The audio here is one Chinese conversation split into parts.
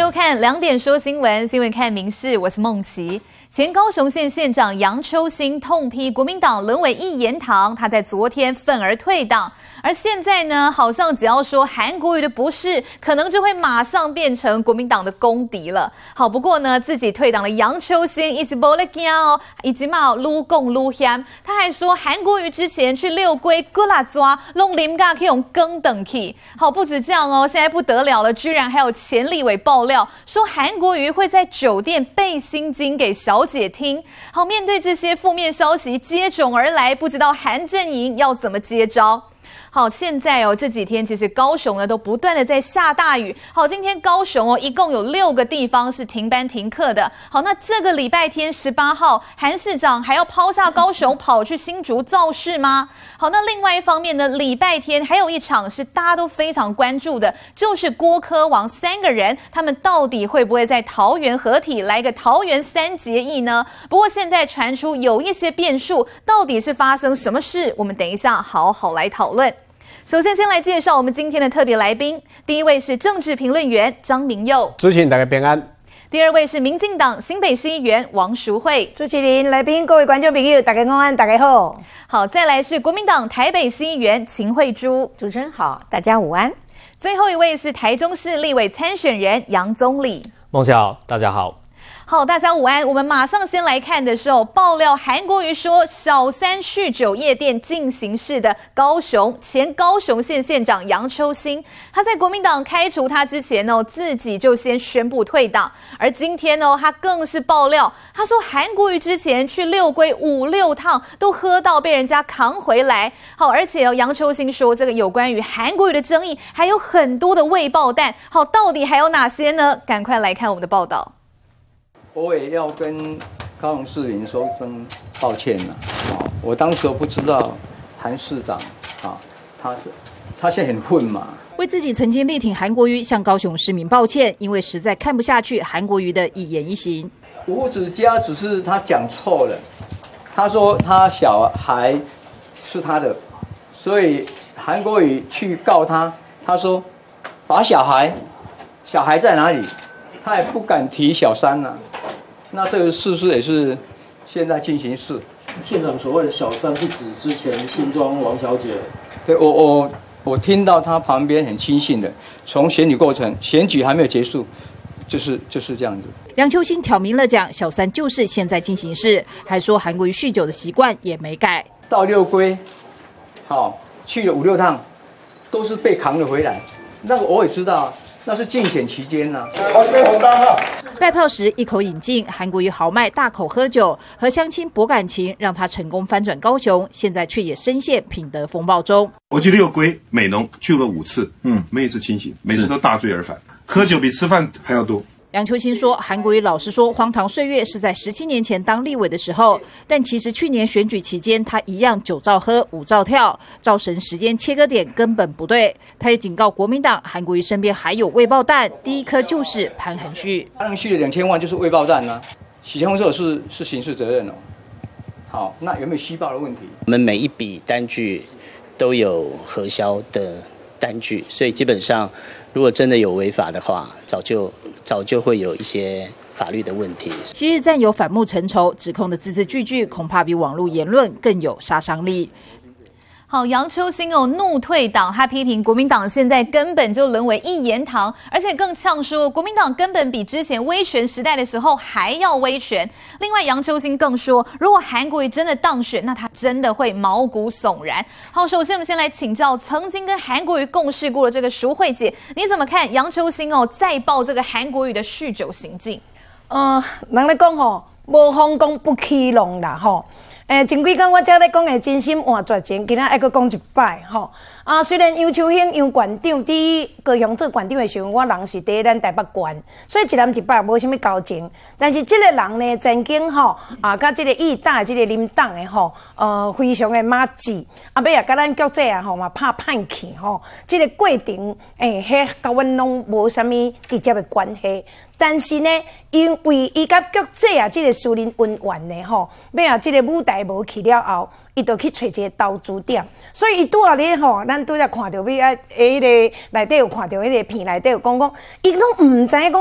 收看2点说新闻，新闻看民事，我是孟琪。前高雄县县长杨秋兴痛批国民党沦为一言堂，他在昨天愤而退党。而现在呢，好像只要说韩国瑜的不是，可能就会马上变成国民党的公敌了。好，不过呢，自己退党的杨秋兴一直没在惊哦，已经嘛愈讲愈险。他还说韩国瑜之前去六龟割啦抓，弄林嘎可以用更等去。好，不止这样哦，现在不得了了，居然还有前立委爆料说韩国瑜会在酒店背心经给小姐听。好，面对这些负面消息接踵而来，不知道韩阵营要怎么接招。好，现在这几天其实高雄呢都不断的在下大雨。好，今天高雄一共有6个地方是停班停课的。好，那这个礼拜天18号，韩市长还要抛下高雄跑去新竹造势吗？好，那另外一方面呢，礼拜天还有一场是大家都非常关注的，就是郭柯王3个人，他们到底会不会在桃园合体来个桃园3结义呢？不过现在传出有一些变数，到底是发生什么事？我们等一下好好来讨论。首先，先来介绍我们今天的特别来宾。第一位是政治评论员张明佑， 主持人大家平安。 第二位是民进党新北市议员王淑慧， 主持人、来宾、各位观众朋友，大家安，大家好。 好，再来是国民党台北市议员秦慧珠， 主持人好，大家午安。 最后一位是台中市立委参选人杨宗理。 孟琪好，大家好。 好，大家午安。我们马上先来看的是爆料韩国瑜说小三酗酒夜店进行式的前高雄县县长杨秋兴，他在国民党开除他之前自己就先宣布退党，而今天他更是爆料，他说韩国瑜之前去六龟5、6趟都喝到被人家扛回来。好，而且杨秋兴说这个有关于韩国瑜的争议还有很多的未爆弹。好，到底还有哪些呢？赶快来看我们的报道。 我也要跟高雄市民说声抱歉了。我当时不知道韩市长他现在很混嘛。 为自己曾经力挺韩国瑜，向高雄市民抱歉，因为实在看不下去韩国瑜的一言一行。 五子家只是他讲错了，他说他小孩是他的，所以韩国瑜去告他，他说把小孩在哪里？他也不敢提小三啊。那这个事也是现在进行式。 县长所谓的小三是指之前新庄王小姐。 对，我听到他旁边很轻信的，从选举过程，选举还没有结束，就是这样子。 杨秋兴挑明了讲，小三就是现在进行式，还说韩国瑜酗酒的习惯也没改。 到六龟，去了5、6趟，都是被扛了回来。那个我也知道。那是竞选期间呐。 拜票时一口饮尽，韩国瑜豪迈大口喝酒，和乡亲博感情，让他成功翻转高雄，现在却也深陷品德风暴中。 我去六龟美浓去了5次，没一次清醒，每次都大醉而返，喝酒比吃饭还要多。 杨秋兴说，韩国瑜老实说，荒唐岁月是在17年前当立委的时候，但其实去年选举期间，他一样9照喝5照跳，造神时间切割点根本不对。他也警告国民党，韩国瑜身边还有未爆弹，第一颗就是潘恒旭。 潘恒旭的2000万就是未爆弹啊，洗钱红手是刑事责任哦。好，那有没有虚报的问题？ 我们每一笔单据都有核销的单据，所以基本上如果真的有违法的话，早就会有一些法律的问题。 昔日战友反目成仇，指控的字字句句，恐怕比网络言论更有杀伤力。 好，杨秋兴怒退党，他批评国民党现在根本就沦为一言堂，而且更呛说国民党根本比之前威权时代的时候还要威权。另外，杨秋兴更说，如果韩国瑜真的当选，那他真的会毛骨悚然。好，首先我们先来请教曾经跟韩国瑜共事过的这个淑慧姐，你怎么看杨秋兴再爆这个韩国瑜的酗酒行径？ 人咧讲无风光不起浪啦前几天我才咧讲的真心换绝情，今仔还阁讲一摆虽然杨秋兴杨县长伫高雄做县长的时候，我人是伫咱台北县，所以一南一北无啥物交情。但是这个人呢，曾经甲这个义大、这个林党的非常的马志，尾甲咱国际嘛拍歹去这个过程迄甲阮拢无啥物直接的关系。但是呢，因为伊甲国际这个私人恩怨呢尾这个舞台无去了后，伊就去找一个投资点。所以伊拄下咧咱拄则看到迄个内底有看到迄个片内底有讲，伊拢唔知讲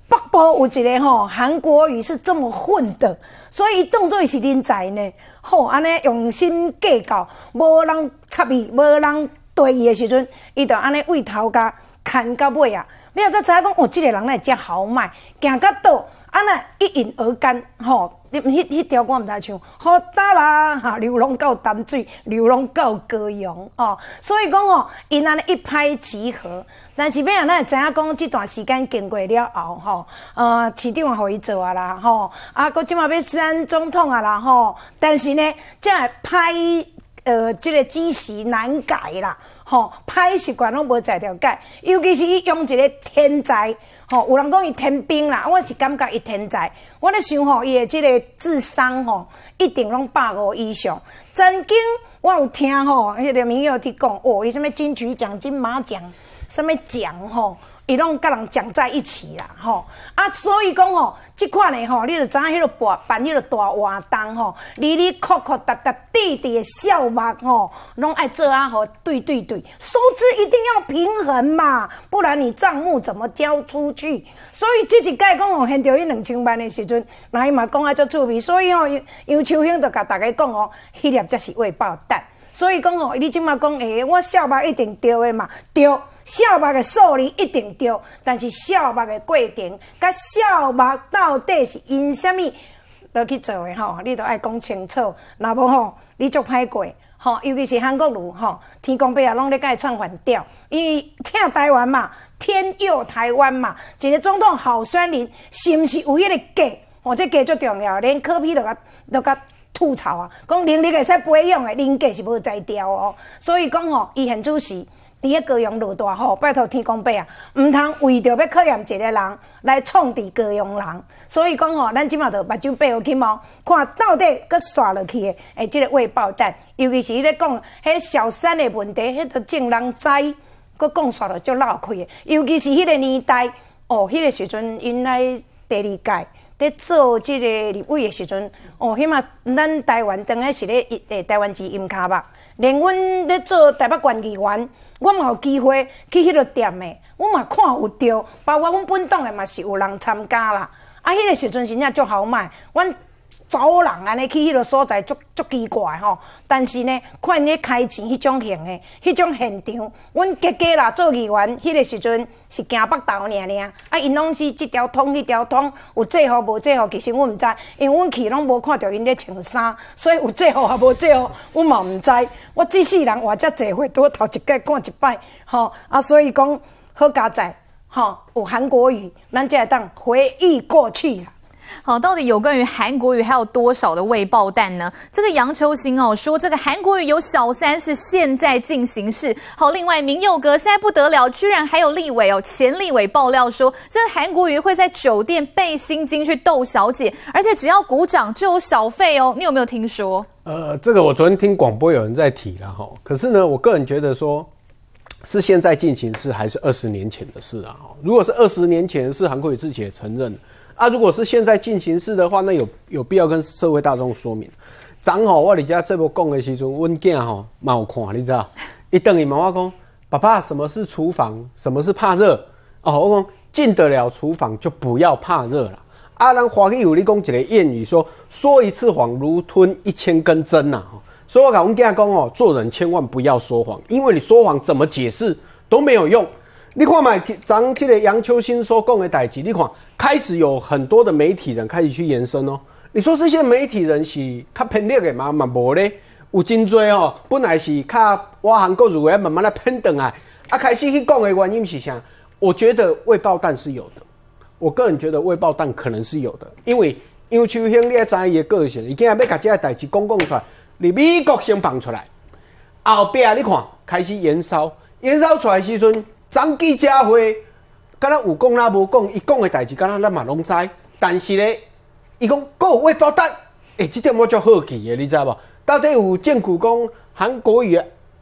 北部有一个韩国瑜是这么混的，所以当作是人才呢。安尼用心计较，无人插伊，无人对伊的时阵，伊就安尼为头家牵到尾啊。要才知影讲，这个人哪会遮豪迈，行到倒，那一饮而干，迄条我毋知唱，好哒啦，流浪到淡水，流浪到高雄所以讲因安尼一拍即合。但是要咱会知影讲，这段时间经过了后市长也互伊做啊啦佮即马要选总统啊啦但是呢，才会歹这个指示难改啦歹习惯拢无在条改，尤其是伊用一个天才有人讲伊天兵啦，我是感觉伊天才。我咧想伊的这个智商一定拢150以上。曾经我有听迄个民友去讲伊什么金曲奖、金马奖。什么奖伊拢甲人讲在一起啦所以讲即款的你就知影迄个办迄个大活动里哭哭答答滴滴的笑目拢爱做好对，收支一定要平衡嘛，不然你账目怎么交出去？所以这一届讲现着迄2000万的时阵，那伊嘛讲啊足趣味，所以杨秋兴就甲大家讲迄粒才是未爆弹。所以讲你即马讲我笑目一定对的嘛，对。笑目的数字一定对，但是笑目的过程，甲笑目到底是因什么落去做的你都爱讲清楚。若无你足歹过尤其是韩国瑜天公伯啊，拢咧甲伊唱反调，因为疼台湾嘛，天佑台湾嘛，一个总统候选人是毋是有迄个价？这价最重要，连柯 P 都甲吐槽啊，讲能力会使培养的，人格是无才调所以讲伊现主席。伫咧高雄落大雨，拜托天公伯啊，毋通为着要考验一个人来创治高雄人。所以讲咱即马就目睭闭好起毛，看到底佮刷落去的即个未爆弹，尤其是咧讲迄小三的问题，迄个正人知，佮讲刷落足闹开的。尤其是迄个年代，迄个时阵因来第2届咧做即个立委的时阵，迄嘛咱台湾当然是咧台湾之音卡吧，连阮咧做台北县议员。我嘛有机会去迄个店的，我嘛看有着，包括阮本党的嘛是有人参加啦。迄个时阵真正足豪迈，阮走人安尼去迄个所在足奇怪但是呢，看因咧开钱迄种型的，迄种现场，阮家啦做议员，迄个时阵是行北投尔，因拢是这条通迄条通，有制服无制服，其实阮毋知，因为阮去拢无看到因咧穿衫，所以有制服也无制服，阮嘛毋知。我这世人活遮济回，拄头一届看一摆所以讲好佳哉有韩国瑜，咱才会当回忆过去啦。 好，到底有关于韩国瑜还有多少的未爆弹呢？这个杨秋兴说这个韩国瑜有小三是现在进行式。好，另外明佑哥现在不得了，居然还有立委前立委爆料说，这个韩国瑜会在酒店背心经去逗小姐，而且只要鼓掌就有小费你有没有听说？ 这个我昨天听广播有人在提了可是呢，我个人觉得说，是现在进行式还是20年前的事啊？如果是20年前的事，韩国瑜自己也承认了。如果是现在进行式的话，那有必要跟社会大众说明。昨我伫遮这部讲的时阵，阮囝嘛有看，你知道？伊等伊问我讲，爸爸，什么是厨房？什么是怕热？我讲进得了厨房就不要怕热了。咱华语有咧讲一个谚语说一次谎如吞1000根针呐。所以我甲阮囝讲做人千万不要说谎，因为你说谎怎么解释都没有用。你看嘛，昨这个杨秋兴所讲的代志，你看开始有很多的媒体人开始去延伸你说这些媒体人是较偏绿的嘛？嘛无咧，有真多本来是较我韩国如慢慢来偏转来，开始去讲的原因是啥？我觉得未爆弹是有的，我个人觉得未爆弹可能是有的，因为杨秋兴你也知伊的个性，伊今日要把这个代志讲出来，你美国先放出来，后壁你看开始延烧出来的时阵。昨记者会，敢若有讲啦无讲，伊讲的代志，敢若咱嘛拢知。但是咧，伊讲还有未爆弹，这点我足好奇的，你知无？到底有证据讲韩国瑜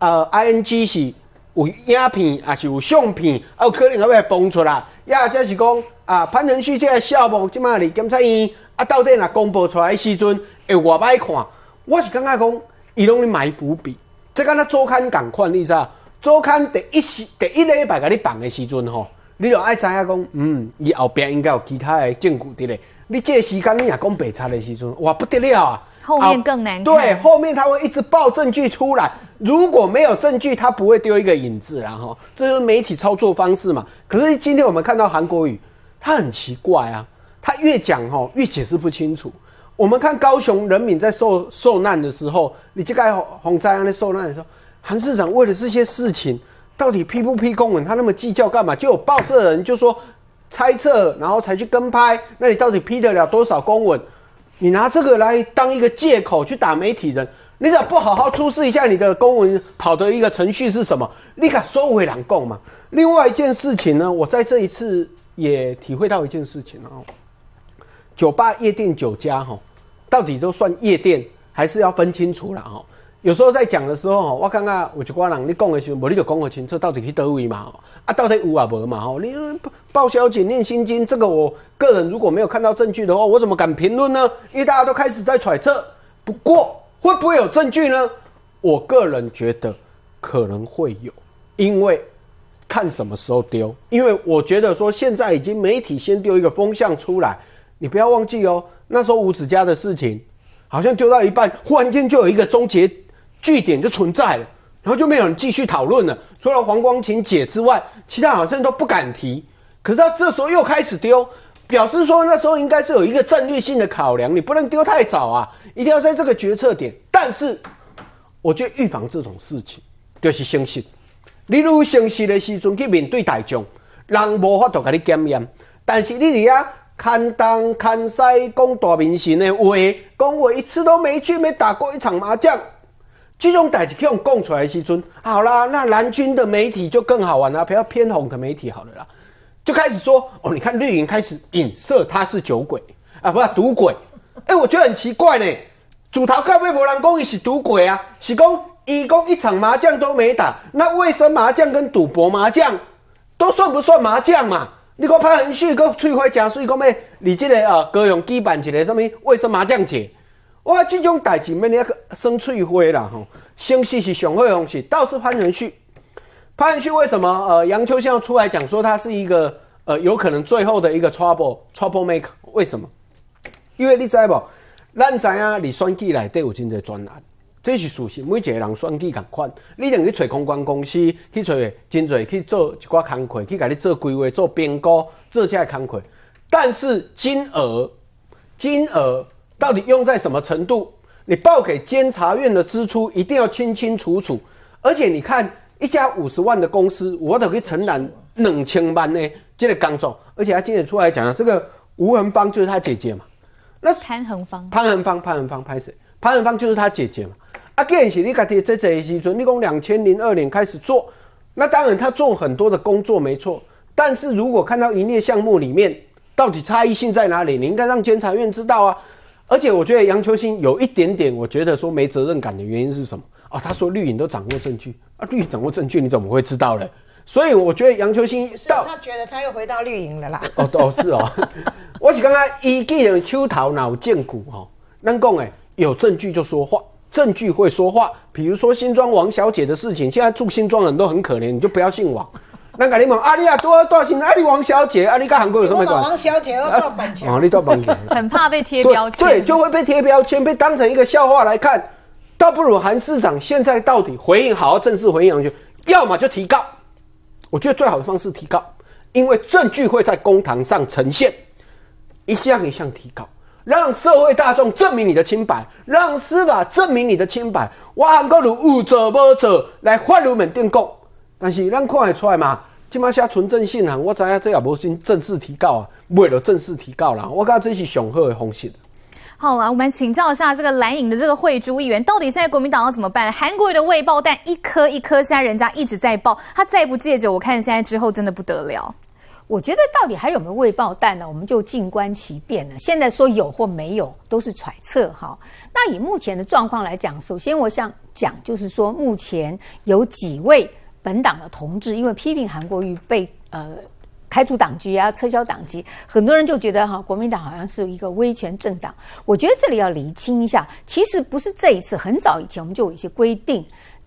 ING 是有影片，还是有相片，有可能还要放出来？也或者是讲潘承旭这个项目即马伫检察院到底若公布出来的时阵，会偌歹看？我是感觉讲，伊拢咧埋伏笔，这敢若周刊共款，你知？周刊第一礼拜甲你放的时阵你就爱知影讲，伊后边应该有其他的证据伫咧。你这个时间你也讲白贼的时阵，哇不得了啊！ 后面更难看。 对，后面他会一直爆证据出来。如果没有证据，他不会丢一个引子啦哈。这就是媒体操作方式嘛。可是今天我们看到韩国瑜，他很奇怪啊，他越讲越解释不清楚。我们看高雄人民在受难的时候，你这个洪灾案在受难的时候，韩市长为了这些事情，到底批不批公文，他那么计较干嘛？就有报社人就说猜测，然后才去跟拍。那你到底批得了多少公文？你拿这个来当一个借口去打媒体人，你怎么不好好出示一下你的公文跑的一个程序是什么？你敢收回两供嘛？另外一件事情呢，我在这一次也体会到一件事情酒吧、夜店、酒家到底都算夜店，还是要分清楚啦有时候在讲的时候我感觉有一寡人你讲的时候，无你就讲个清楚，到底去倒位嘛到底有啊无嘛你报销警念心经，这个我个人如果没有看到证据的话，我怎么敢评论呢？因为大家都开始在揣测。不过会不会有证据呢？我个人觉得可能会有，因为看什么时候丢。因为我觉得说现在已经媒体先丢一个风向出来，你不要忘记那时候吴子嘉的事情，好像丢到一半，忽然间就有一个终结据点就存在了，然后就没有人继续讨论了。除了黄光芹姐之外，其他好像都不敢提。可是到这时候又开始丢，表示说那时候应该是有一个战略性的考量，你不能丢太早啊，一定要在这个决策点。但是我觉得预防这种事情就是诚实，你如果诚实的时阵去面对大众，人无法度给你检验。但是你伫遐看东看西讲大明星的话，讲我一次都没去，没打过一场麻将。这种代志去用供出来的时阵，好啦，那蓝军的媒体就更好玩啦，比较偏红的媒体好了啦，就开始说你看绿营开始影射他是酒鬼啊，不是赌鬼。我觉得很奇怪呢，主头到尾没人讲伊是赌鬼啊，是讲伊讲一场麻将都没打，那卫生麻将跟赌博麻将都算不算麻将嘛？你讲潘恒旭跟翠花讲，所以讲要你这个高雄举办一个什么卫生麻将节。哇，这种代志免你生翠花啦生气是上好的方式。倒是潘恒旭，潘恒旭为什么杨秋香出来讲说他是一个有可能最后的一个 trouble maker？ 为什么？因为你知无，咱知影你选举内底有真侪专案，这是事实。每一个人选举同款，你一定去找公关公司，去找真侪去做一寡工课，去给你做规划、做评估、做这些工课。但是金额到底用在什么程度？你报给监察院的支出一定要清清楚楚。而且你看，一家50万的公司，我都可以承揽2000万的这个工作。而且他今天出来讲这个吴恒芳就是他姐姐嘛。那潘恒芳拍谁？潘恒芳就是他姐姐嘛。既然是你家己这个时阵，你讲2002年开始做，那当然他做很多的工作没错。但是如果看到营业项目里面到底差异性在哪里，你应该让监察院知道啊。而且我觉得杨秋兴有一点点，我觉得说没责任感的原因是什么？他说绿营都掌握证据绿营掌握证据，你怎么会知道呢？所以我觉得杨秋兴他觉得他又回到绿营了啦。 是我是刚刚伊既然手头有证据咱讲有证据就说话，证据会说话。比如说新庄王小姐的事情，现在住新庄人都很可怜，你就不要姓王。那个你问你多姓你王小姐你跟韩国有什么关系？ 王小姐要做板桥你做板桥很怕被贴标签， 对，就会被贴标签，被当成一个笑话来看。倒不如韩市长现在到底回应，好好正式回应，要么就提告。我觉得最好的方式提告，因为证据会在公堂上呈现，一项一项提告，让社会大众证明你的清白，让司法证明你的清白。我韩国如有做无做来法律面顶讲。但是咱看得出来嘛，现在写纯正信函，我知影这也无先正式提告啊，为了正式提告啦，我感觉这是上好的方式。 好了，我们请教一下这个蓝营的这个慧珠议员，到底现在国民党要怎么办？韩国瑜的未爆弹一颗一颗，现在人家一直在爆，他再不戒酒，我看现在之后真的不得了。 我觉得到底还有没有未爆弹呢？我们就静观其变了。现在说有或没有都是揣测哈。那以目前的状况来讲，首先我想讲就是说，目前有几位本党的同志，因为批评韩国瑜被开除党籍啊，撤销党籍，很多人就觉得国民党好像是一个威权政党。我觉得这里要厘清一下，其实不是这一次，很早以前我们就有一些规定，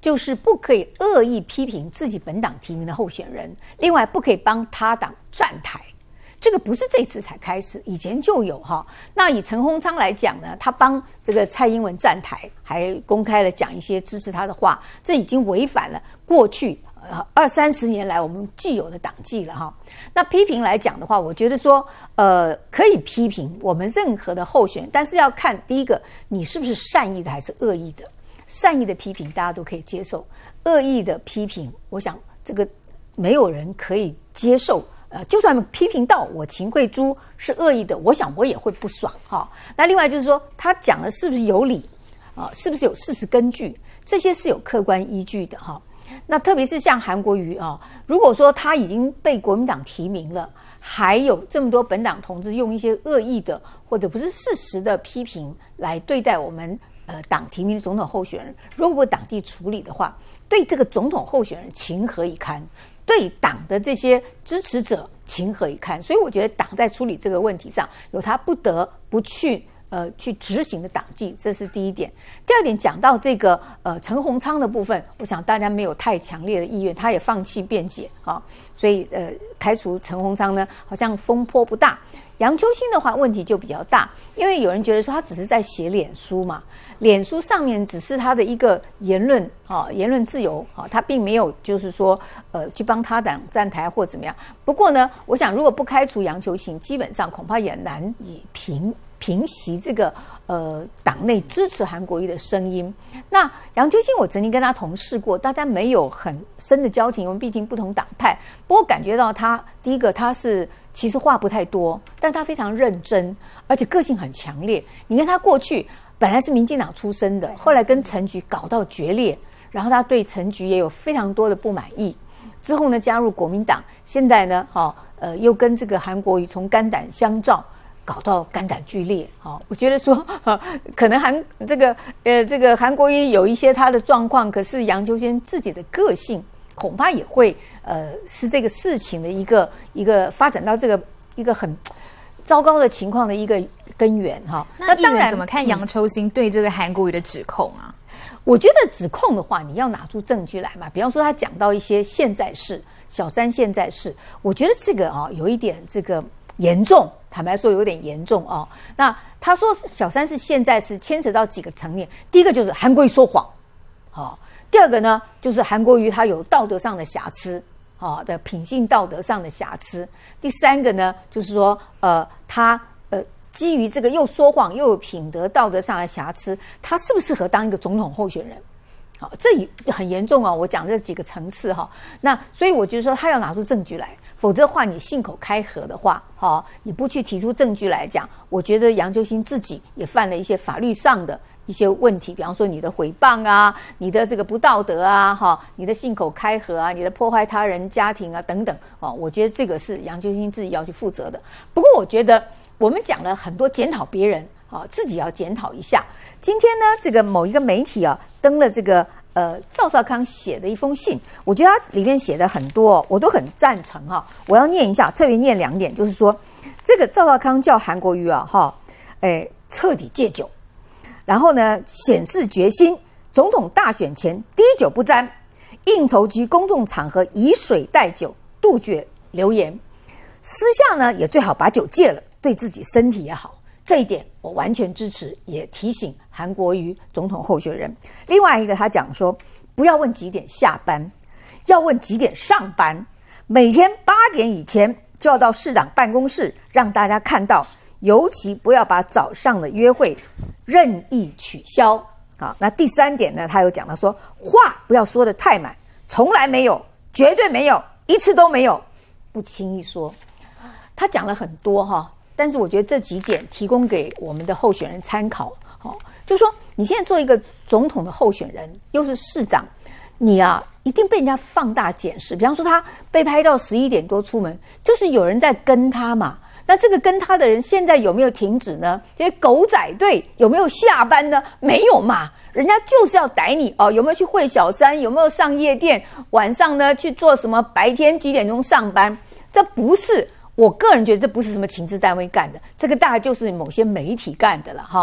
就是不可以恶意批评自己本党提名的候选人，另外不可以帮他党站台。这个不是这次才开始，以前就有哈。那以陈鸿昌来讲呢，他帮这个蔡英文站台，还公开了讲一些支持他的话，这已经违反了过去20-30年来我们既有的党纪了哈。那批评来讲的话，我觉得说可以批评我们任何的候选人，但是要看第一个你是不是善意的还是恶意的。善意的批评大家都可以接受，恶意的批评，我想这个没有人可以接受。就算批评到我秦慧珠是恶意的，我想我也会不爽哈。那另外就是说，他讲的是不是有理啊？是不是有事实根据？这些是有客观依据的哈。那特别是像韩国瑜啊，如果说他已经被国民党提名了，还有这么多本党同志用一些恶意的或者不是事实的批评来对待我们党提名的总统候选人，如果不党纪处理的话，对这个总统候选人情何以堪？对党的这些支持者情何以堪？所以我觉得党在处理这个问题上有他不得不去执行的党纪，这是第一点。第二点，讲到这个陈鸿昌的部分，我想大家没有太强烈的意愿，他也放弃辩解啊，所以开除陈鸿昌呢，好像风波不大。杨秋兴的话问题就比较大，因为有人觉得说他只是在写脸书嘛，脸书上面只是他的一个言论言论自由他并没有就是说去帮他党站台或怎么样。不过呢，我想如果不开除杨秋兴，基本上恐怕也难以平息这个党内支持韩国瑜的声音。那杨秋兴我曾经跟他同事过，大家没有很深的交情，因为毕竟不同党派。不过感觉到他第一个他是其实话不太多，但他非常认真，而且个性很强烈。你看他过去本来是民进党出身的，后来跟陈菊搞到决裂，然后他对陈菊也有非常多的不满意。之后呢，加入国民党，现在呢，又跟这个韩国瑜从肝胆相照。搞到肝胆俱裂，我觉得说，可能这个韩国瑜有一些他的状况，可是杨秋兴自己的个性恐怕也会是这个事情的一个发展到这个一个很糟糕的情况的一个根源哈。 那议员怎么看杨秋兴对这个韩国瑜的指控啊？ 我觉得指控的话，你要拿出证据来嘛，比方说他讲到一些现在事，小三现在事，我觉得这个有一点这个严重。坦白说有点严重那他说小三是现在是牵扯到几个层面，第一个就是韩国瑜说谎第二个呢就是韩国瑜他有道德上的瑕疵的品性道德上的瑕疵，第三个呢就是说他基于这个又说谎又有品德道德上的瑕疵，他适不适合当一个总统候选人？这也很严重我讲这几个层次那所以我觉得说他要拿出证据来，否则的话你信口开河的话你不去提出证据来讲，我觉得杨秋兴自己也犯了一些法律上的一些问题，比方说你的诽谤啊，你的这个不道德啊你的信口开河啊，你的破坏他人家庭啊等等我觉得这个是杨秋兴自己要去负责的。不过我觉得我们讲了很多检讨别人自己要检讨一下。今天呢，这个某一个媒体登了这个赵少康写的一封信，我觉得他里面写的很多我都很赞成我要念一下，特别念2点，就是说这个赵少康叫韩国瑜彻底戒酒，然后呢显示决心，总统大选前滴酒不沾，应酬及公众场合以水代酒，杜绝流言，私下呢也最好把酒戒了，对自己身体也好。这一点我完全支持，也提醒韩国瑜总统候选人。另外一个他讲说，不要问几点下班，要问几点上班，每天8点以前就要到市长办公室让大家看到，尤其不要把早上的约会任意取消。那第3点呢，他有讲到说，话不要说得太满，从来没有，绝对没有，一次都没有，不轻易说。他讲了很多但是我觉得这几点提供给我们的候选人参考就是说你现在做一个总统的候选人，又是市长，你一定被人家放大检视。比方说他被拍到11点多出门，就是有人在跟他嘛，那这个跟他的人现在有没有停止呢？这些狗仔队有没有下班呢？没有嘛，人家就是要逮你有没有去会小三，有没有上夜店，晚上呢去做什么，白天几点钟上班，这不是，我个人觉得这不是什么情治单位干的，这个大概就是某些媒体干的了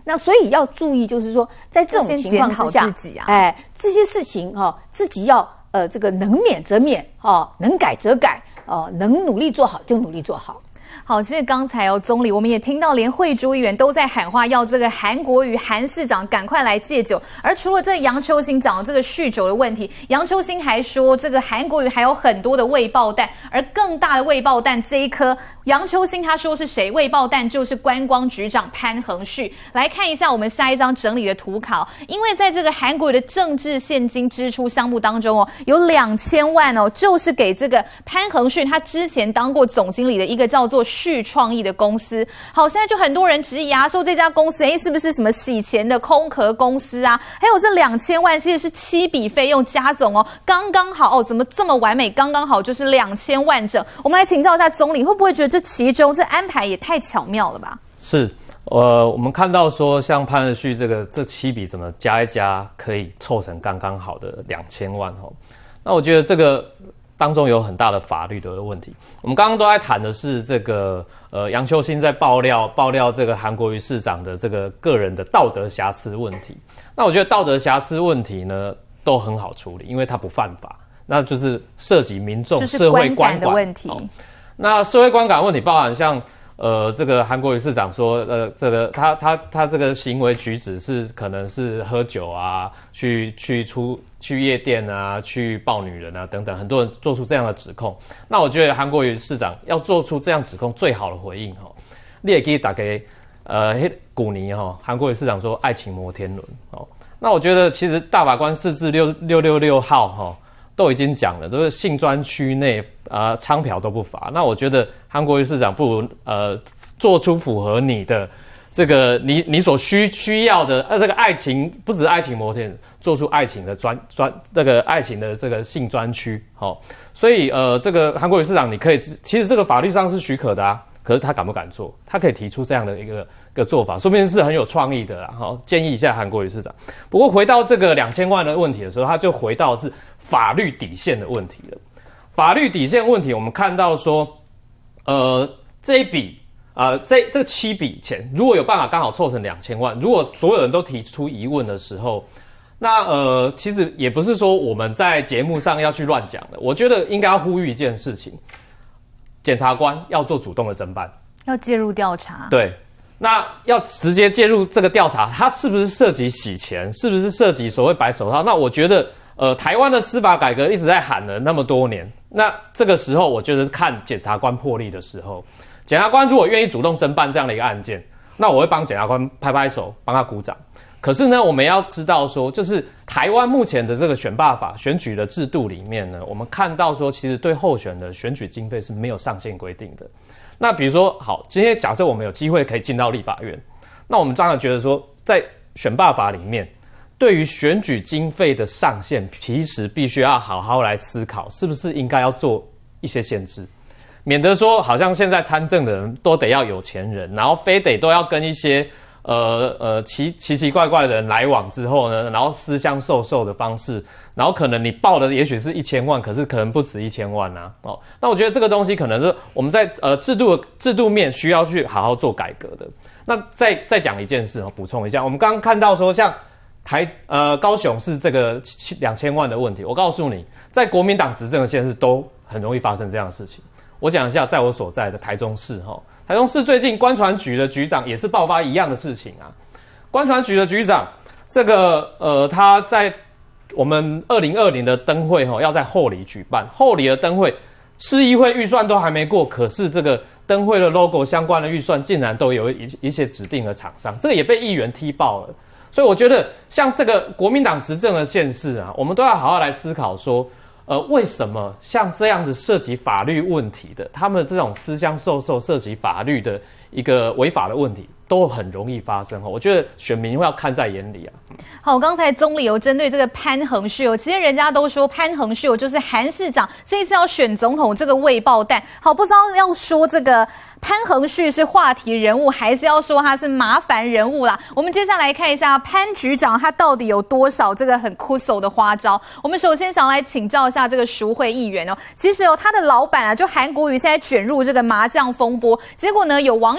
那所以要注意，就是说在这种情况之下，这些事情自己要这个能免则免能改则改能努力做好就努力做好。 好，其实刚才总理我们也听到，连惠珠议员都在喊话，要这个韩国瑜韩市长赶快来戒酒。而除了这杨秋兴讲的这个酗酒的问题，杨秋兴还说，这个韩国瑜还有很多的未爆弹，而更大的未爆弹这一颗，杨秋兴他说是谁？未爆弹就是观光局长潘恒旭。来看一下我们下一张整理的图考，因为在这个韩国瑜的政治现金支出项目当中有2000万就是给这个潘恒旭他之前当过总经理的一个叫做旭创意的公司。好，现在就很多人质疑说这家公司是不是什么洗钱的空壳公司啊？还有这2000万其实是7笔费用加总刚刚好怎么这么完美？刚刚好就是2000万整。我们来请教一下总理，会不会觉得这其中这安排也太巧妙了吧？ 是，我们看到说像潘恒旭这7笔怎么加一加可以凑成刚刚好的2000万那我觉得这个当中有很大的法律的问题。我们刚刚都在谈的是这个杨秋兴在爆料这个韩国瑜市长的这个个人的道德瑕疵问题。那我觉得道德瑕疵问题呢都很好处理，因为它不犯法，那就是涉及民众社会观感的问题。 那社会观感问题包含像这个韩国瑜市长说这个他这个行为举止是可能是喝酒啊，去夜店啊，去抱女人啊等等，很多人做出这样的指控。那我觉得韩国瑜市长要做出这样指控，最好的回应你也可以打给古尼韩国瑜市长说爱情摩天轮那我觉得其实大法官释字666号都已经讲了，就是性专区内娼嫖都不罚。那我觉得韩国瑜市长不如做出符合你的这个你所需要的这个爱情，不止爱情摩天，做出爱情的这个爱情的这个性专区所以这个韩国瑜市长你可以，其实这个法律上是许可的可是他敢不敢做？他可以提出这样的一个做法，说不定是很有创意的啦建议一下韩国瑜市长。不过回到这个2000万的问题的时候，他就回到是法律底线的问题了。法律底线问题，我们看到说这一笔这个7笔钱，如果有办法刚好凑成2000万，如果所有人都提出疑问的时候，那其实也不是说我们在节目上要去乱讲的。我觉得应该要呼吁一件事情，检察官要做主动的侦办， 要介入调查。 对，那要直接介入这个调查，它是不是涉及洗钱，是不是涉及所谓白手套？那我觉得台湾的司法改革一直在喊了那么多年，那这个时候我觉得是看检察官魄力的时候。检察官如果愿意主动侦办这样的一个案件，那我会帮检察官拍拍手，帮他鼓掌。可是呢，我们要知道说，就是台湾目前的这个选罢法选举的制度里面呢，我们看到说，其实对候选的选举经费是没有上限规定的。那比如说，好，今天假设我们有机会可以进到立法院，那我们当然觉得说，在选罢法里面，对于选举经费的上限，其实必须要好好来思考，是不是应该要做一些限制。免得说好像现在参政的人都得要有钱人，然后非得都要跟一些奇奇怪怪的人来往之后呢，然后私相授的方式，然后可能你报的也许是1000万，可是可能不止1000万那我觉得这个东西可能是我们在制度面需要去好好做改革的。那再讲一件事补充一下，我们刚刚看到说像高雄市这个2000万的问题，我告诉你，在国民党执政的县市都很容易发生这样的事情。我讲一下，在我所在的台中市台中市最近观传局的局长也是爆发一样的事情观传局的局长，这个他在我们2020的灯会要在后里举办，后里的灯会市议会预算都还没过，可是这个灯会的 logo 相关的预算竟然都有一些指定的厂商，这个也被议员踢爆了。所以我觉得像这个国民党执政的县市我们都要好好来思考说为什么像这样子涉及法律问题的，他们这种私相授受涉及法律的一个违法的问题，都很容易发生我觉得选民会要看在眼里好，刚才总理有针对这个潘恒旭其实人家都说潘恒旭就是韩市长这一次要选总统这个未爆弹。好，不知道要说这个潘恒旭是话题人物，还是要说他是麻烦人物啦？我们接下来看一下潘局长他到底有多少这个很酷手的花招。我们首先想来请教一下这个赎回议员其实他的老板就韩国瑜现在卷入这个麻将风波，结果呢有网友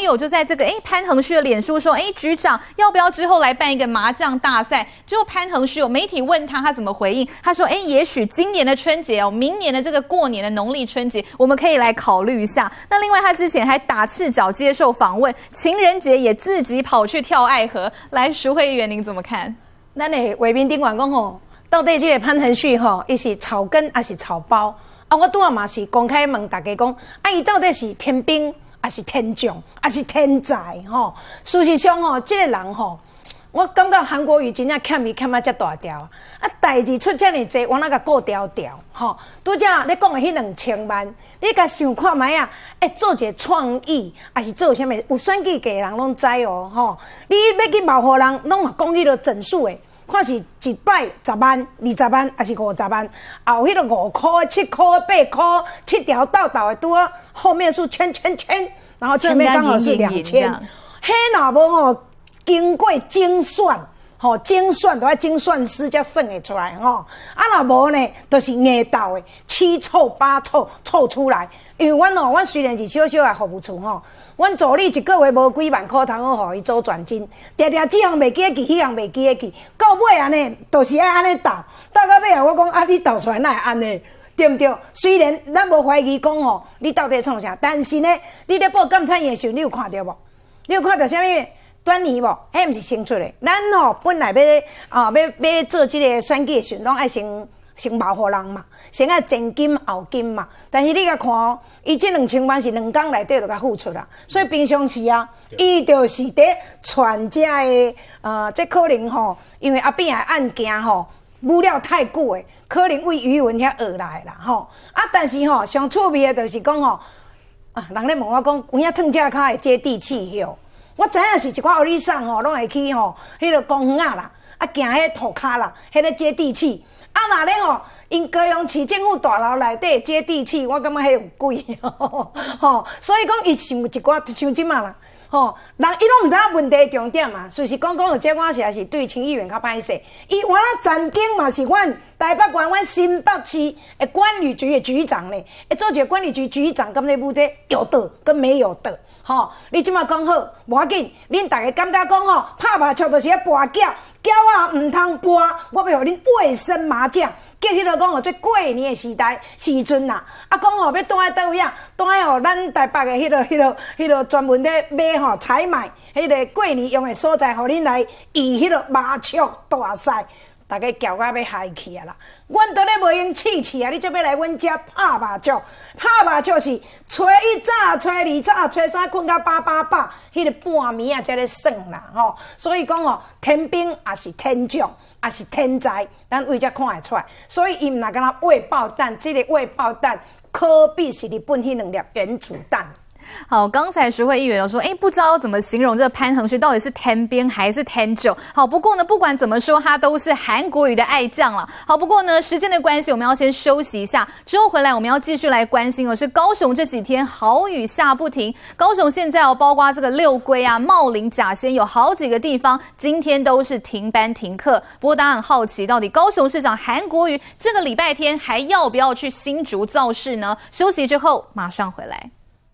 友就在这个潘恒旭的脸书说，局长要不要之后来办一个麻将大赛？结果潘恒旭有媒体问他怎么回应，他说，也许今年的春节明年的这个过年的农历春节，我们可以来考虑一下。那另外他之前还打赤脚接受访问，情人节也自己跑去跳爱河。来，淑慧议员您怎么看？ 咱的画面顶管讲吼，到底这个潘恒旭吼，伊是草根还是草包？我拄仔嘛是公开问大家讲，伊到底是天兵还是天将还是天才吼？事实上吼，这个人吼，我感觉韩国瑜真正欠伊欠啊遮大条，代志出遮尔济，我那个顾条条吼。拄则你讲的迄2000万，你甲想看卖啊？做一个创意，还是做啥物？有选举嘅人拢知哦吼。你要去冒互人，拢嘛讲迄个整数的。看是一摆10万、20万，还是50万？有迄个5块、7块、8块，7条道的拄啊，后面是圈，然后前面刚好是2000。迄若无吼，经过精算，精算都要精算师才算会出来吼。若无呢，就是硬斗的7凑8凑凑出来。因为阮虽然是小小的服务处吼。阮助理一个月无几万块，通好，互伊做转金，常常这项袂记得记，迄项袂记得记，到尾安尼，就是爱安尼斗到尾啊！我讲你斗出来哪会安尼，对不对？虽然咱无怀疑讲吼，你到底创啥，但是呢，你咧报监察院的时候，你有看到无？你有看到啥物端倪无？迄毋是新出的。咱吼本来要做这个选举的时候，拢爱先冒互人嘛，先爱前金后金嘛。但是你甲看哦。伊这2000万是2天内底就甲付出啦，所以平常时啊，伊就是伫传这个这可能吼，因为阿扁的案件吼，舞了太久诶，可能为余文遐学来啦吼。但是吼，上趣味的就是讲吼，人咧问我讲，有影烫只骹会接地气吼。我知影是一寡学里送吼，拢会去吼，迄个公园啦，行迄土骹啦，迄个接地气。若咧吼。因高雄市政府大楼内底接地气，我感觉迄有贵吼，所以讲伊想一寡像即嘛啦，人伊拢毋知影问题重点嘛，随时讲有这我实在是对青议员较歹势。伊原来曾经嘛是阮台北县阮新北市的管理局的局长咧，做一个管理局局长，敢咧不这有的跟没有的，你即马讲好无要紧，恁大家感觉讲拍麻将就是咧博饺，饺啊毋通博，我要互恁卫生麻将。叫迄个讲这过年的时阵呐，讲要带在倒位啊，带咱台北的迄个专门咧买采买迄个过年用的所在，互恁来以迄个麻将大赛，大家叫到要嗨去啊啦！阮都咧无用试啊，你则要来阮遮拍麻将，拍麻将是初一早、初二早、初三困到8，迄个半暝啊才咧算啦吼。所以讲天兵也是天将。也是天才，咱为遮看会出来，所以伊毋若敢若未爆弹，这个未爆弹可比是日本迄2粒原子弹。 好，刚才淑慧议员有说，不知道要怎么形容这个潘恒旭到底是天兵还是天九。好，不过呢，不管怎么说，他都是韩国瑜的爱将了。好，不过呢，时间的关系，我们要先休息一下，之后回来我们要继续来关心是高雄这几天豪雨下不停。高雄现在包括这个六龟啊、茂林、甲仙，有好几个地方今天都是停班停课。不过大家很好奇，到底高雄市长韩国瑜这个礼拜天还要不要去新竹造势呢？休息之后马上回来。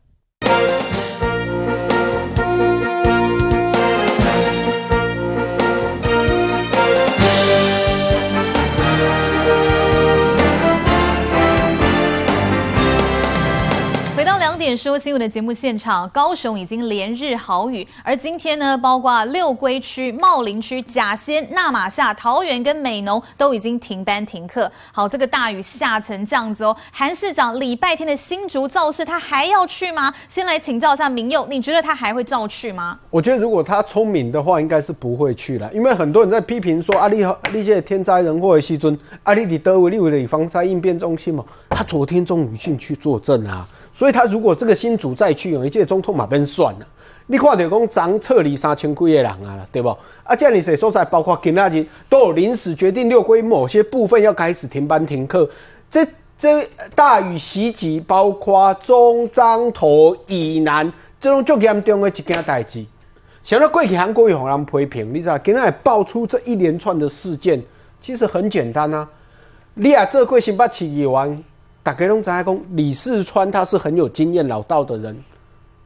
回到2点说新闻的节目现场，高雄已经连日豪雨，而今天呢，包括六龟区、茂林区、甲仙、那玛夏、桃园跟美浓都已经停班停课。好，这个大雨下成这样子哦，韩市长礼拜天的新竹造势，他还要去吗？先来请教一下明佑，你觉得他还会照去吗？ 我觉得如果他聪明的话，应该是不会去了，因为很多人在批评说你这天灾人祸的时阵，你在哪位？你有防灾应变中心嘛？他昨天中午去坐镇啊。所以他如果这个新竹再去，有一届总统嘛变算了。你看到讲昨撤离3000几个人啊，对不？这样子所在包括今仔日都有临时决定六龟某些部分要开始停班停课。这大雨袭击，包括中彰投以南这种最严重的一件代志。想到过去韩国瑜互人批评，你知道今仔爆出这一连串的事件，其实很简单啊。你做过新北市议员。大家都知道讲李世川他是很有经验老道的人，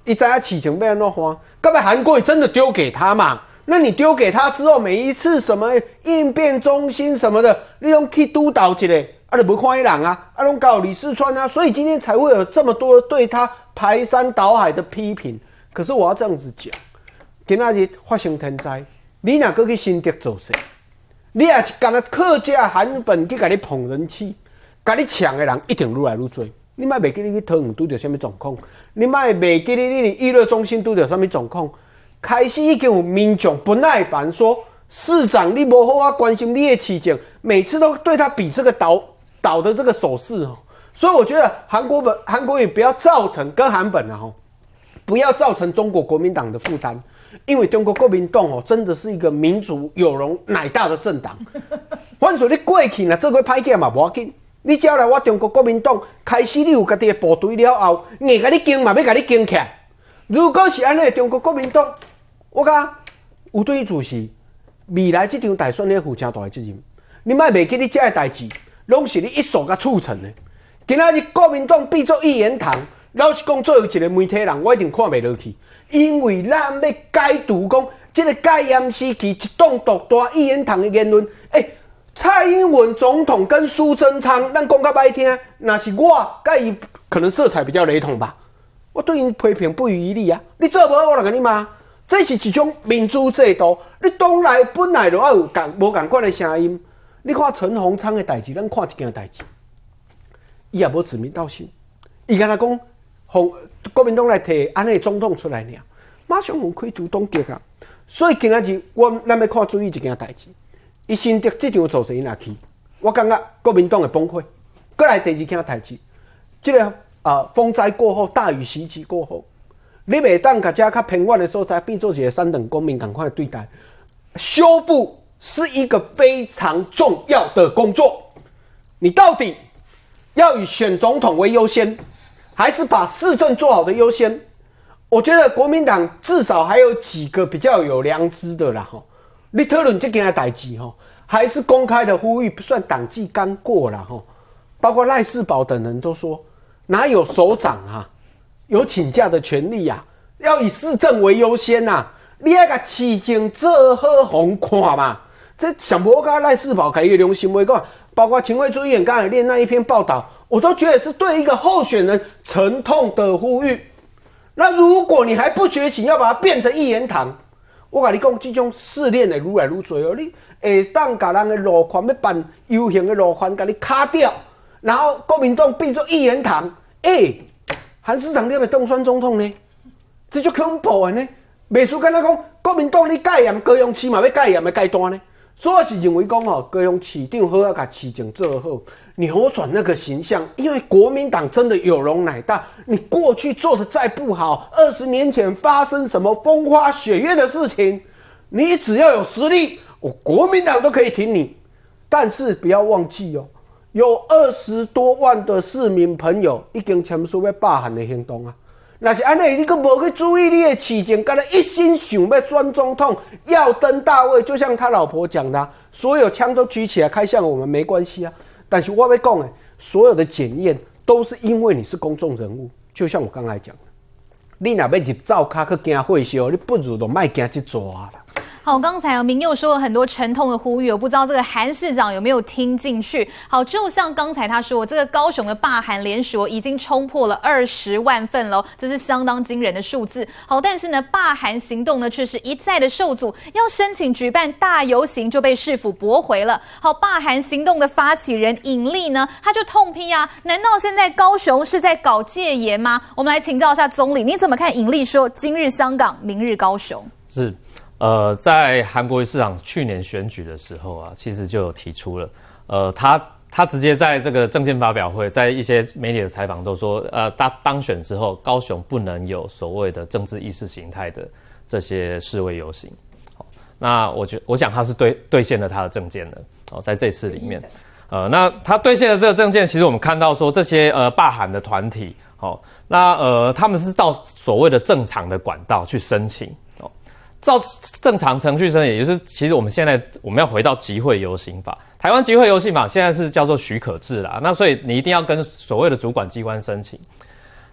一知影事情要安怎换，干嘛韩国瑜真的丢给他嘛？那你丢给他之后，每一次什么应变中心什么的，你拢去督导一下，啊，就不看伊人啊，啊，拢搞李四川啊，所以今天才会有这么多对他排山倒海的批评。可是我要这样子讲，今仔日发生天灾，你若搁去新竹做事，你也是干那客家韩粉去甲你捧人气，甲你抢的人一定愈来愈多。你莫袂记你去桃园拄着什么状况，你莫袂记你娱乐中心拄着什么状况。开始已经有民众不耐烦，说市长你无好啊关心你的事情，每次都对他比这个倒的这个手势哦。所以我觉得韩国瑜不要造成跟韩粉啊不要造成中国国民党的负担，因为中国国民党哦真的是一个民主有容乃大的政党。反正你过去呢，这个歹起嘛无要紧，你只要来我中国国民党开始你有家己的部队了后，硬甲你经嘛要甲你经起来。如果是安尼，中国国民党，我讲有对主席未来这场大选要负真大的责任。你莫袂记你这个代志，拢是你一手甲促成的。今仔日国民党变做一言堂，老实讲，作为一个媒体人，我一定看袂落去，因为咱要解读讲，这个戒严时期一党独大一言堂的言论，蔡英文总统跟苏贞昌，咱讲较歹听，那是我甲伊可能色彩比较雷同吧。我对因批评不遗余力啊！你做无好，我就甲你骂。这是一种民主制度，你党内本来就要有无同款的声音。你看陈鸿昌的代志，咱看一件代志，伊也无指名道姓，伊敢若讲，国民党来提安尼总统出来尔，马上互开除党籍啊！所以今仔日咱要看注意一件代志，伊新竹这场造势因若去，我感觉国民党会崩溃。再来第二件代志，这个。风灾过后，大雨袭击过后，你袂当甲遮较偏远的所在变做一个三等公民，赶快对待。修复是一个非常重要的工作。你到底要以选总统为优先，还是把市政做好的优先？我觉得国民党至少还有几个比较有良知的啦吼。你讨论这件代志吼，还是公开的呼吁，不算党纪刚过啦吼。包括赖士葆等人都说。哪有首长啊？有请假的权利啊？要以市政为优先啊！你要把市政做好好看嘛？这想不到赖士葆开一个良心话讲，包括秦惠珠议员刚才念那一篇报道，我都觉得是对一个候选人沉痛的呼吁。那如果你还不觉醒，要把它变成一言堂，我跟你讲，这种试炼会愈来愈多哦。你会当把人的路权要办游行的路权，给你卡掉。然后国民党变做一言堂，韩市长你要当选总统呢？这就恐怖的呢！袂输敢若讲国民党你戒严，高雄市嘛要戒严的阶段呢。所以我是认为讲高雄市长好要把市政做好，扭转那个形象。因为国民党真的有容乃大，你过去做的再不好，20年前发生什么风花雪月的事情，你只要有实力，国民党都可以挺你。但是不要忘记哦。有20多万的市民朋友已经签署要罢韩的行动啊！那是安尼，你阁无去注意你的市政，敢若一心想要选总统，要登大位，就像他老婆讲的，所有枪都举起来开向我们没关系啊。但是我要讲的，所有的检验都是因为你是公众人物，就像我刚才讲的，你若要入灶卡去惊火烧，你不如就莫惊这抓啦。 好，刚才明佑说了很多沉痛的呼吁，我不知道这个韩市长有没有听进去。好，就像刚才他说，这个高雄的罢韩联署已经冲破了20万份了，这是相当惊人的数字。好，但是呢，罢韩行动呢却是一再的受阻，要申请举办大游行就被市府驳回了。好，罢韩行动的发起人尹力呢，他就痛批啊，难道现在高雄是在搞戒严吗？我们来请教一下总理，你怎么看尹力说今日香港，明日高雄？ 是。在韩国瑜市长去年选举的时候啊，其实就有提出了，他直接在这个政见发表会，在一些媒体的采访都说，当选之后，高雄不能有所谓的政治意识形态的这些示威游行。好，那我想他是兑现了他的政见的。哦，在这次里面，那他兑现了这个政见，其实我们看到说这些罢韩的团体，好，那他们是照所谓的正常的管道去申请。照正常程序申请，也就是其实我们要回到集会游行法，台湾集会游行法现在是叫做许可制啦，那所以你一定要跟所谓的主管机关申请。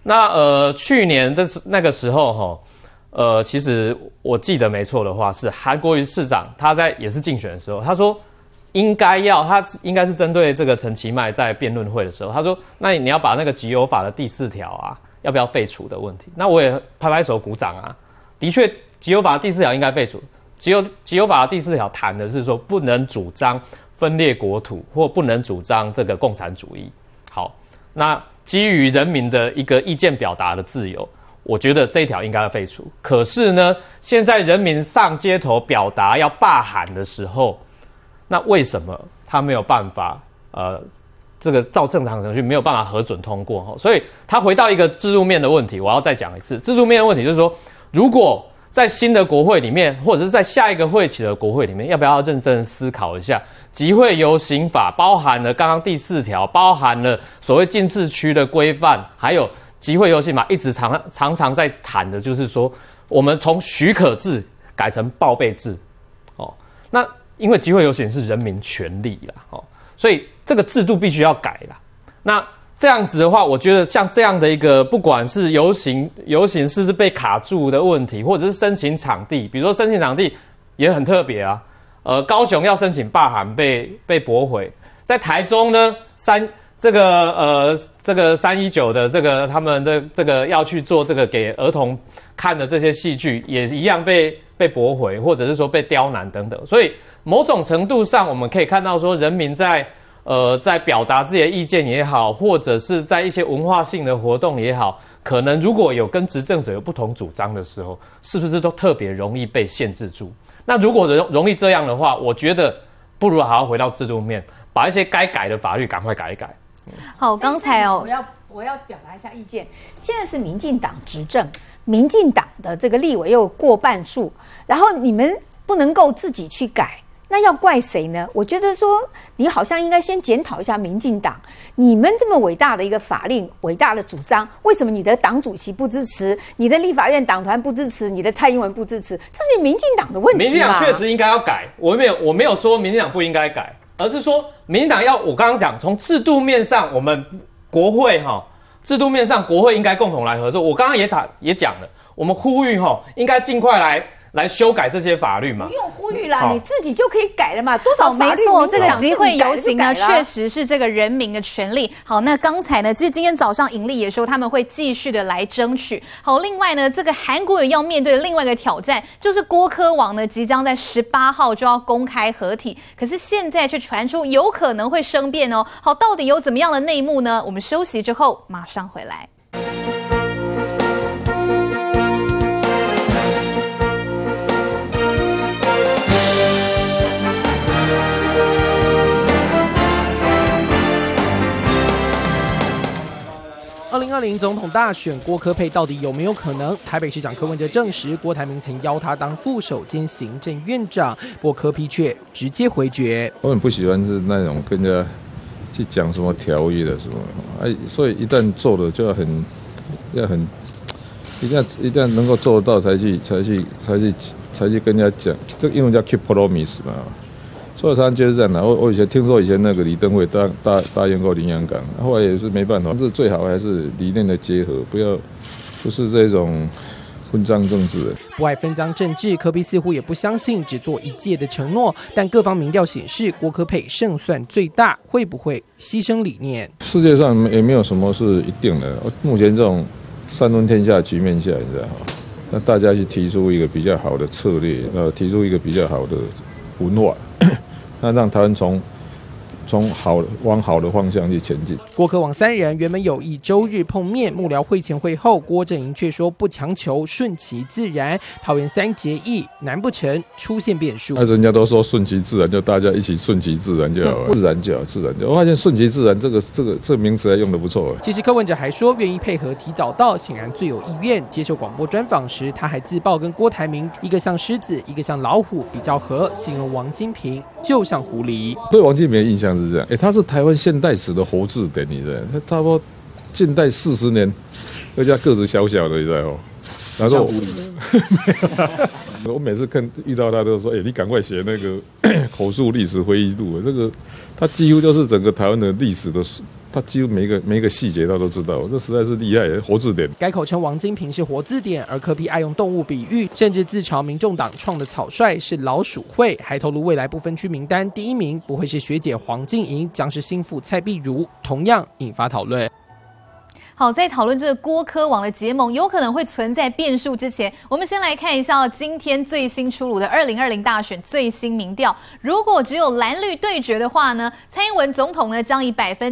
那去年那个时候其实我记得没错的话，是韩国瑜市长他也是竞选的时候，他说他应该是针对这个陈其迈在辩论会的时候，他说那你要把那个集邮法的第4条啊，要不要废除的问题，那我也拍拍手鼓掌啊，的确集邮法的第4条应该废除。集邮法的第4条谈的是说不能主张分裂国土或不能主张这个共产主义。好，那基于人民的一个意见表达的自由，我觉得这一条应该要废除。可是呢，现在人民上街头表达要罢韩的时候，那为什么他没有办法这个照正常程序没有办法核准通过？所以他回到一个制度面的问题，我要再讲一次，制度面的问题就是说，如果在新的国会里面，或者是在下一个会期的国会里面，要不要认真思考一下集会游行法包含了刚刚第4条，包含了所谓禁制区的规范，还有集会游行法一直常常在谈的就是说，我们从许可制改成报备制。那因为集会游行是人民权利啦，所以这个制度必须要改啦。那这样子的话，我觉得像这样的一个，不管是游行是不是被卡住的问题，或者是申请场地，比如说申请场地也很特别啊。高雄要申请罢韩被驳回，在台中呢这个319的这个他们的这个要去做这个给儿童看的这些戏剧，也一样被驳回，或者是说被刁难等等。所以某种程度上，我们可以看到说，人民在表达自己的意见也好，或者是在一些文化性的活动也好，可能如果有跟执政者有不同主张的时候，是不是都特别容易被限制住？那如果容易这样的话，我觉得不如好好回到制度面，把一些该改的法律赶快改一改。 好，刚才我要表达一下意见。现在是民进党执政，民进党的这个立委又过半数，然后你们不能够自己去改。那要怪谁呢？我觉得说，你好像应该先检讨一下民进党，你们这么伟大的一个法令、伟大的主张，为什么你的党主席不支持，你的立法院党团不支持，你的蔡英文不支持？这是民进党的问题嘛？ 民进党确实应该要改，我没有说民进党不应该改，而是说民进党我刚刚讲，从制度面上，我们国会制度面上国会应该共同来合作。我刚刚也讲了，我们呼吁应该尽快来修改这些法律嘛？ 不用呼吁啦，你自己就可以改了嘛。多少法律没错，这个集会游行呢，确实是这个人民的权利。好，那刚才呢，其实今天早上尹力也说他们会继续的来争取。好，另外呢，这个韩国瑜要面对的另外一个挑战，就是郭科王呢即将在18号就要公开合体，可是现在却传出有可能会生变哦。好，到底有怎么样的内幕呢？我们休息之后马上回来。 2020总统大选，郭科配到底有没有可能？台北市长柯文哲证实，郭台铭曾邀他当副手兼行政院长，不过柯 P 却直接回绝。 我很不喜欢是那种跟人家去讲什么条约的什么，所以一旦做了就一定要能够做得到才去跟人家讲，这个英文叫 keep promise 嘛。所以常常就是这样的。我以前听说那个李登辉答应过林洋港，后来也是没办法。这最好还是理念的结合，不是这种分赃政治。 不爱分赃政治，柯 P 似乎也不相信只做一届的承诺。但各方民调显示，郭柯配胜算最大，会不会牺牲理念？ 世界上也没有什么是一定的。目前这种三分天下局面下，你知道吗？那大家去提出一个比较好的策略，提出一个比较好的文化。那让台湾从往好的方向去前进。 郭柯王三人原本有意周日碰面，幕僚会前会后，郭阵营却说不强求，顺其自然。桃园3结义，难不成出现变数？ 人家都说顺其自然，就大家一起顺其自然就好了，自然就好，自然就好。我发现顺其自然这个名词还用得不错。 其实柯文哲还说愿意配合提早到，显然最有意愿。接受广播专访时，他还自曝跟郭台铭一个像狮子，一个像老虎，比较合，形容王金平就像狐狸。 对王金平的印象是这样，他是台湾现代史的活字典，你知道？他差不多近代40年，而且个子小小的，你知道吗？然后我每次遇到他都说：“你赶快写那个口述历史回忆录。”这个他几乎就是整个台湾的历史的他几乎每一个细节他都知道，这实在是厉害，活字典。 改口称王金平是活字典，而柯 P 爱用动物比喻，甚至自嘲民众党创的草率是老鼠会，还透露未来不分区名单第1名不会是学姐黄静莹，将是心腹蔡碧如，同样引发讨论。 好，在讨论这个郭柯王的结盟有可能会存在变数之前，我们先来看一下今天最新出炉的2020大选最新民调。如果只有蓝绿对决的话呢，蔡英文总统呢将以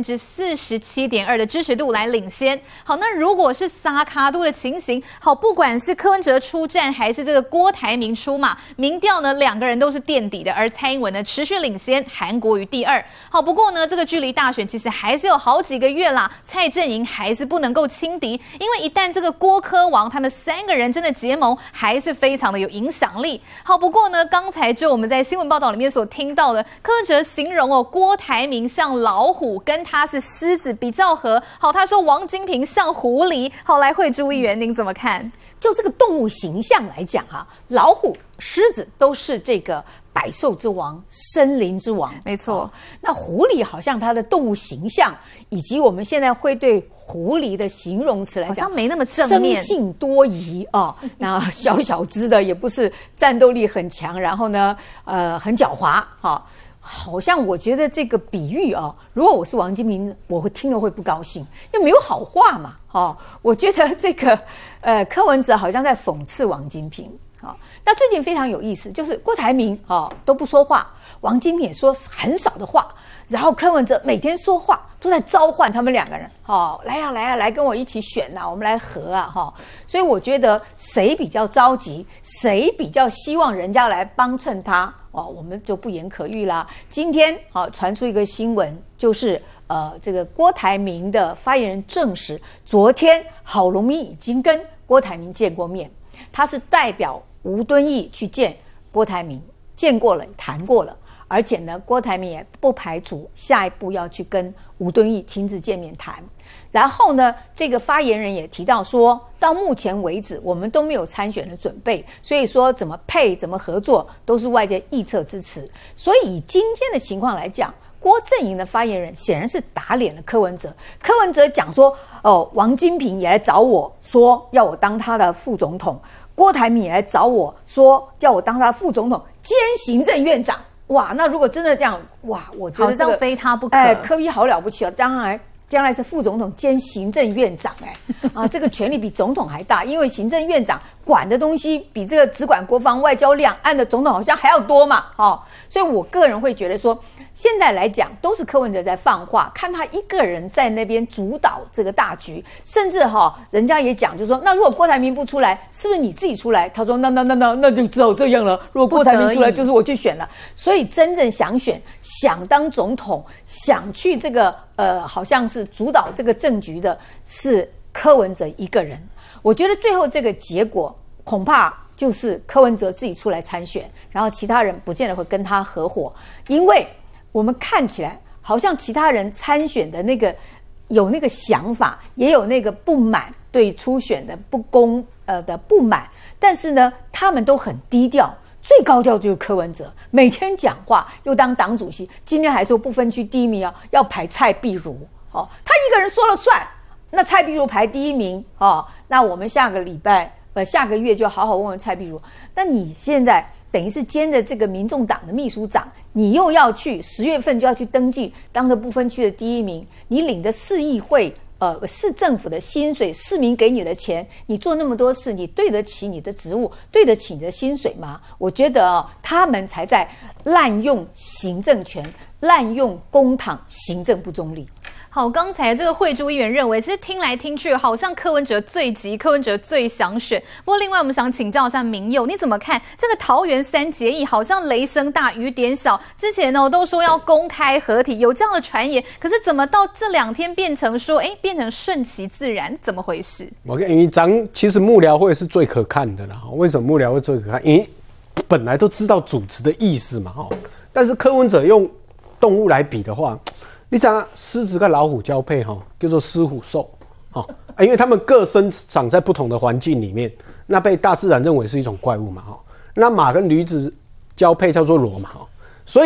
47.2%的支持度来领先。好，那如果是撒卡度的情形，好，不管是柯文哲出战还是这个郭台铭出马，民调呢2个人都是垫底的，而蔡英文呢持续领先，韩国瑜第2。好，不过呢这个距离大选其实还是有好几个月啦，蔡阵营还是不能够轻敌，因为一旦这个郭柯王他们3个人真的结盟，还是非常的有影响力。好，不过呢，刚才就我们在新闻报道里面所听到的，柯文哲形容郭台铭像老虎，跟他是狮子比较合。好，他说王金平像狐狸。好，来慧珠议员，您怎么看？ 就这个动物形象来讲老虎、狮子都是这个百兽之王、森林之王， 没错。 那狐狸好像它的动物形象，以及我们现在会对狐狸的形容词来讲， 好像没那么正面， 生性多疑那小只的，也不是战斗力很强，然后呢，很狡猾好像我觉得这个比喻如果我是王金平，我会听了会不高兴，因为没有好话嘛我觉得这个柯文哲好像在讽刺王金平那最近非常有意思，就是郭台铭都不说话，王金平也说很少的话，然后柯文哲每天说话都在召唤他们2个人来跟我一起选我们来和所以我觉得谁比较着急，谁比较希望人家来帮衬他我们就不言可喻啦。今天传出一个新闻，就是这个郭台铭的发言人证实，昨天郝龙斌已经跟郭台铭见过面，他是代表吴敦义去见郭台铭，见过了，谈过了，而且呢，郭台铭也不排除下一步要去跟吴敦义亲自见面谈。然后呢，这个发言人也提到说，到目前为止我们都没有参选的准备，所以说怎么配怎么合作都是外界臆测之词。所以以今天的情况来讲，郭阵营的发言人显然是打脸了柯文哲。柯文哲讲说王金平也来找我说要我当他的副总统，郭台铭也来找我说叫我当他的副总统兼行政院长。哇，那如果真的这样，哇，我觉得、 好像非他不可。 柯 P 好了不起将来是副总统兼行政院长这个权力比总统还大，因为行政院长管的东西比这个只管国防外交两岸的总统好像还要多嘛所以我个人会觉得说，现在来讲都是柯文哲在放话，看他一个人在那边主导这个大局，甚至人家也讲就是说，那如果郭台铭不出来，是不是你自己出来？他说那就只好这样了，如果郭台铭出来就是我去选了。所以真正想选想当总统想去这个好像是主导这个政局的是柯文哲一个人。我觉得最后这个结果恐怕就是柯文哲自己出来参选，然后其他人不见得会跟他合伙，因为我们看起来好像其他人参选的那个有那个想法，也有那个不满，对初选的不公的不满，但是呢他们都很低调。最高调就是柯文哲，每天讲话又当党主席，今天还说不分区第一名要排蔡碧如他一个人说了算，那蔡碧如排第一名那我们下个月就好好问问蔡碧如。那你现在等于是兼着这个民众党的秘书长，你又要去10月份就要去登记当着不分区的第一名，你领的市议会市政府的薪水，市民给你的钱，你做那么多事，你对得起你的职务，对得起你的薪水吗？我觉得他们才在滥用行政权，滥用公帑，行政不中立。 好，刚才这个慧珠议员认为，其实听来听去，好像柯文哲最急，柯文哲最想选。不过，另外我们想请教一下明佑，你怎么看这个桃园3结义？好像雷声大雨点小。之前呢，都说要公开合体，有这样的传言，可是怎么到这2天变成说，变成顺其自然？怎么回事？ 我跟你讲，其实幕僚会是最可看的啦。为什么幕僚会最可看？因为本来都知道主持的意思嘛，但是柯文哲用动物来比的话。你讲狮子跟老虎交配叫做狮虎兽因为他们各生长在不同的环境里面，那被大自然认为是一种怪物嘛那马跟驴子交配叫做骡嘛所以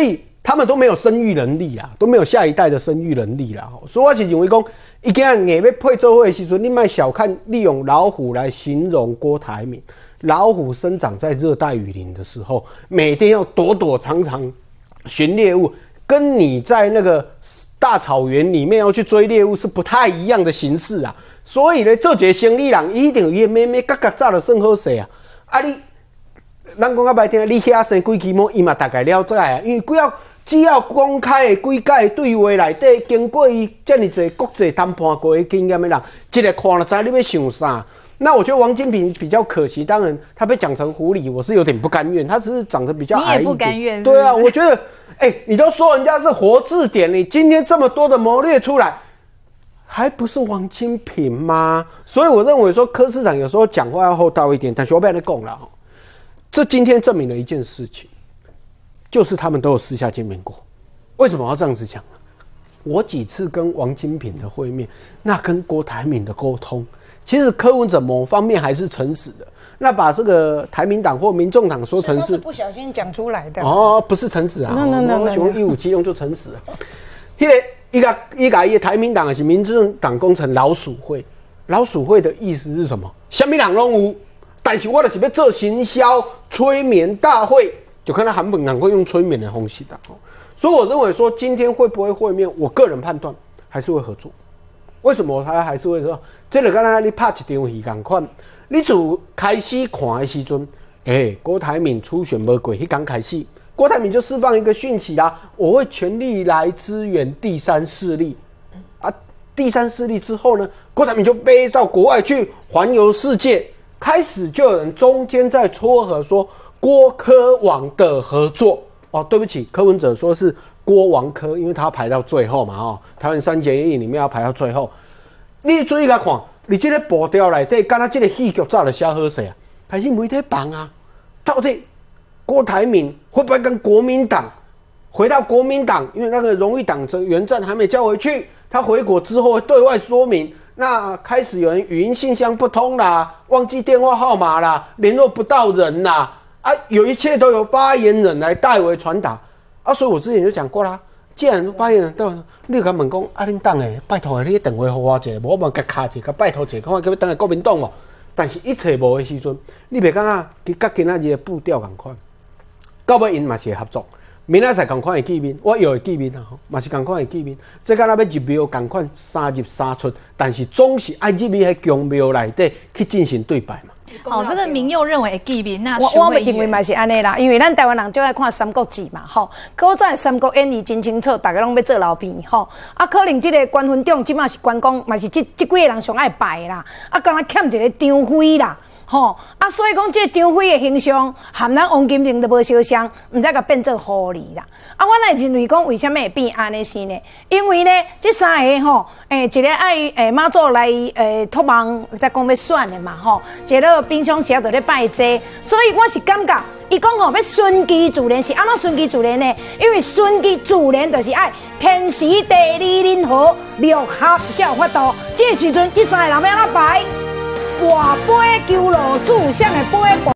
他们都没有生育能力啦，都没有下一代的生育能力啦。所以我是认为讲，伊今日硬要配做伙的时阵，你莫小看利用老虎来形容郭台铭。老虎生长在热带雨林的时候，每天要躲躲藏藏寻猎物，跟你在那个大草原里面要去追猎物是不太一样的形式啊。所以呢，做一个生理人，一定有咩咩角角早就算好势啊。啊你，咱讲较歹听，你遐生几支毛，伊嘛大概了解啊，因为只要公开的几届对话内底，经过伊这么多国际谈判过的经验的人，一个看了知你要想啥。那我觉得王金平比较可惜，当然他被讲成狐狸，我是有点不甘愿。他只是长得比较矮一点。 你也不甘愿？ 对啊，我觉得，你都说人家是活字典，你今天这么多的谋略出来，还不是王金平吗？所以我认为说柯市长有时候讲话要厚道一点，但是我不要再讲了。这今天证明了一件事情。就是他们都有私下见面过，为什么要这样子讲呢？我几次跟王金平的会面，那跟郭台铭的沟通，其实柯文哲某方面还是诚实的。那把这个台民党或民众党说成是不小心讲出来的哦，不是诚实啊！我喜欢157用就诚实了。一个台民党还是民众党工程老鼠会，老鼠会的意思是什么？什么人拢有，但是我就是要做行销催眠大会。就看到韩本党会用催眠的方式的，所以我认为说今天会不会会面，我个人判断还是会合作。为什么他还是会说？这就跟他你拍一场戏同款，你从开始看的时阵，郭台铭初选没过，迄刚开始，郭台铭就释放一个讯息啦，我会全力来支援第三势力啊。第三势力之后呢，郭台铭就飞到国外去环游世界，开始就有人中间在撮合说。郭柯王的合作哦，对不起，柯文哲说是郭王柯，因为他排到最后嘛台湾3结1里面要排到最后。你注意来看，你这个步调内底，刚才这个戏剧早就写好势啊，开始媒体放啊，到底郭台铭会不会跟国民党回到国民党？因为那个荣誉党原证还没交回去，他回国之后会对外说明。那开始有人语音信箱不通啦，忘记电话号码啦，联络不到人啦。有一切都由发言人来代为传达所以我之前就讲过啦。既然发言人到，你就甲问讲恁党拜托你电话给我一下，无我甲卡一下，拜托一下，看我叫你等下国民党哦。但是一切无的时阵，你袂感觉甲今仔日的步调同款，到尾因嘛是会合作。明仔载同款会见面，我又会见面嘛是同款会见面。这敢若要入庙同款3入3出，但是总是爱入去迄宫庙内底去进行对白嘛。 好，这个民众认为见面，那我认为嘛是安尼啦，因为咱台湾人就爱看《三国志》嘛，古早的三国演义真清楚，大家拢要做老兵，可能这个关分长即马是关公，嘛是这几个人上爱拜啦，敢若欠一个张飞啦。所以讲这张飞的形象，含咱王金平都无相像，唔知甲变做狐狸啦。我来认为讲，为什么会变安尼是呢？因为呢，这三个一个爱妈祖来托梦，再讲要选的嘛一个平常时就咧拜祭，所以我是感觉，伊讲要顺其自然是安怎顺其自然呢？因为顺其自然就是爱天时地利人和六合才有法度。这时阵，这三个人要安怎拜？大杯求路主，谁会杯？